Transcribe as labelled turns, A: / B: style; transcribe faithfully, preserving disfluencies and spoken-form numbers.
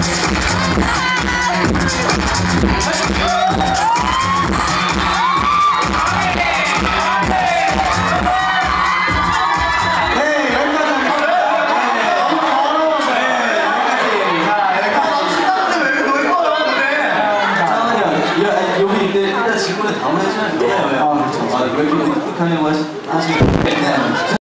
A: 여기 일단 질문에 답을 해주면 돼요. 아, 그렇죠. 아, 왜 이렇게 틱틱하냐고 하시, 하시는